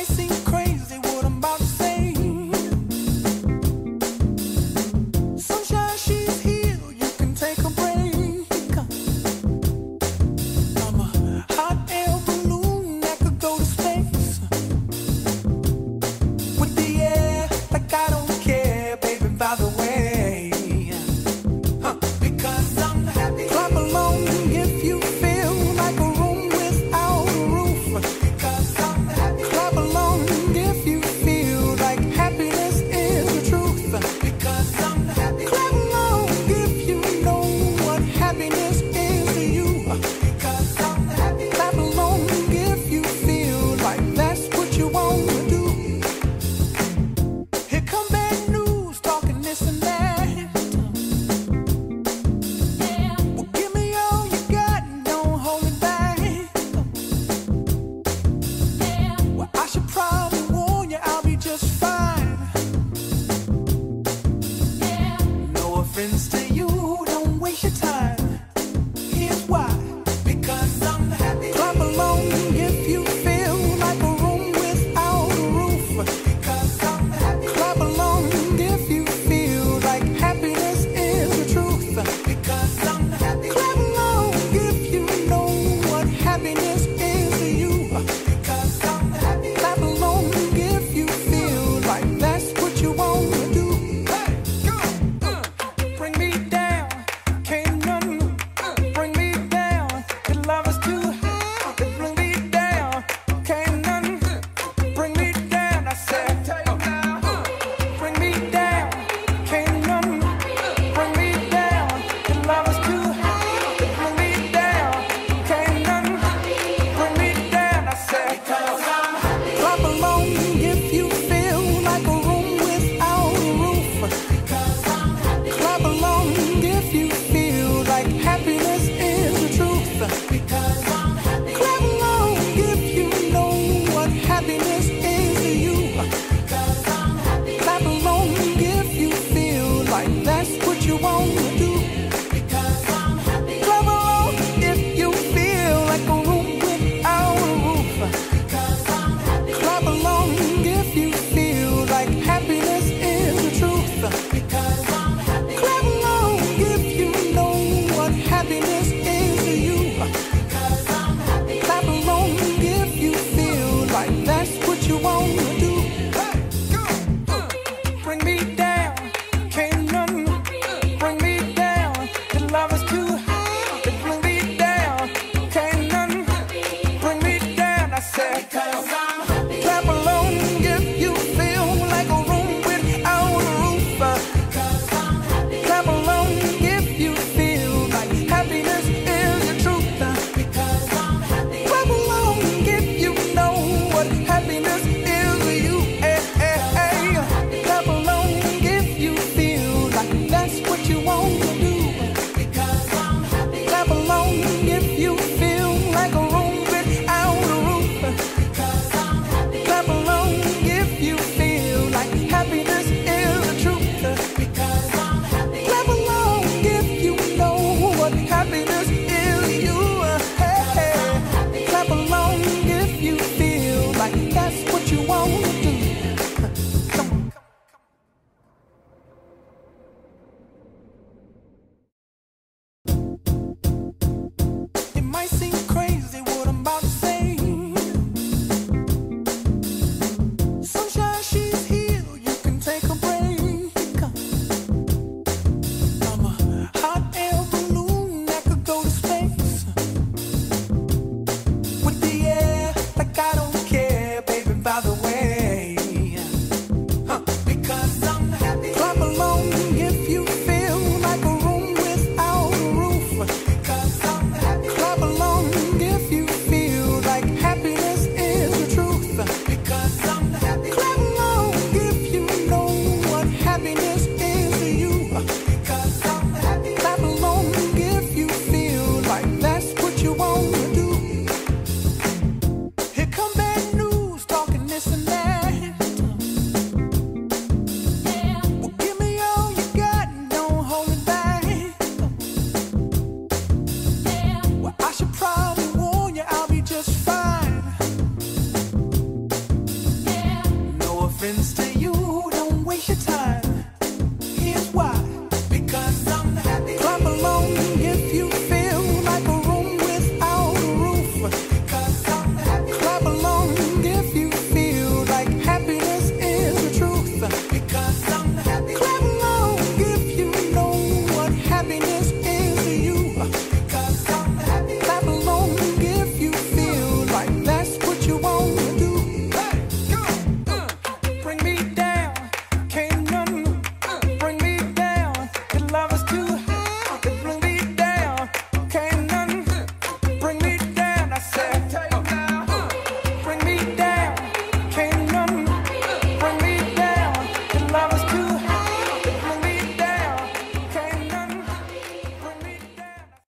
might seem crazy what I'm about to say. Sunshine, she's here, you can take a break. I'm a hot air balloon that could go to space. With the air, like I don't care, baby, by the way. Because I'm happy. Clap along if you feel like a room without a roof. Because I'm happy. Clap along if you feel like happiness is the truth. Because I'm happy. Clap along if you know what happiness is to you. Because I'm happy. Clap along if you feel like that's what you want to do. Here come bad news, talking this and that. Well, give me all you got and don't hold it back. Well, I should probably warn you, I'll be just fine. No offense to you, don't waste your time. Here's why. Because I'm happy. Clap along if you feel like a room without a roof. Because I'm happy. Clap along if you feel like happiness is the truth. Because I'm happy. Clap along if you know what happiness is to you. Because I'm happy. Clap along if you feel like that's what you want to do. Hey, go! Bring me down, can't none bring me down. Your love is too high. Bring me down, can't none bring me down. I said, bring me down, can't none bring me down. Your love is too high. Bring me down, can't none bring me down. I said, clap along if you feel like a room without a roof. Because I'm happy. Clap along if you feel like happiness is the truth. Because I'm happy. Clap along if you know what happiness is to you. Because I'm happy. Clap along if you feel like that's what you want to do. Because I'm happy. Clap along if you feel like a room without a roof. Because I'm happy. Clap along if you feel like happiness is the truth. Because I'm happy. Clap along if you know what happiness is to you. Because I'm happy. Clap along if you feel like that's what you want to do. Hey, go! Bring me down, can't none bring me down. Your love is too high. Bring me down, can't none bring me down. I said, because I'm